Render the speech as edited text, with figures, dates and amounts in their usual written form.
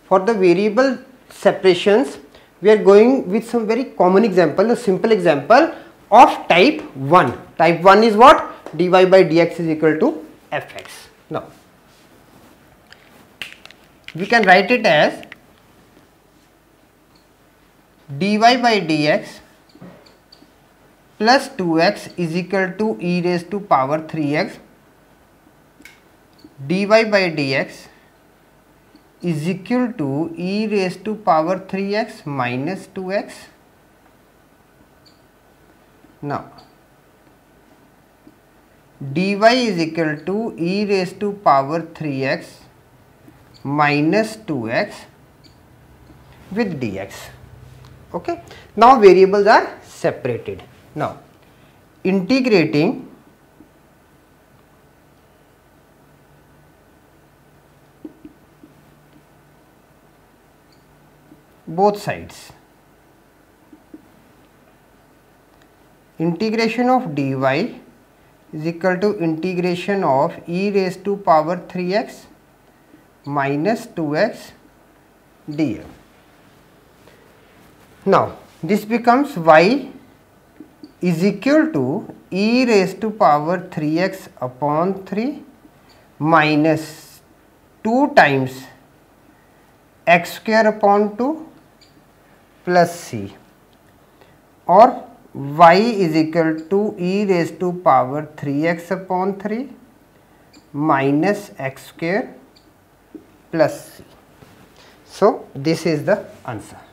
For the variable separations, we are going with some very common example, a simple example of type 1. Type 1 is what? dy by dx is equal to fx. Now, we can write it as dy by dx plus 2x is equal to e raised to power 3x. dy by dx is equal to e raised to power 3x minus 2x. Now, dy is equal to e raised to power 3x minus 2x with dx. Okay. Now, variables are separated. Now, integrating both sides, integration of dy is equal to integration of e raised to power 3x minus 2x dx. Now, this becomes y is equal to e raised to power 3x upon 3 minus 2 times x square upon 2 plus c, or y is equal to e raised to power 3x upon 3 minus x square plus c. So, this is the answer.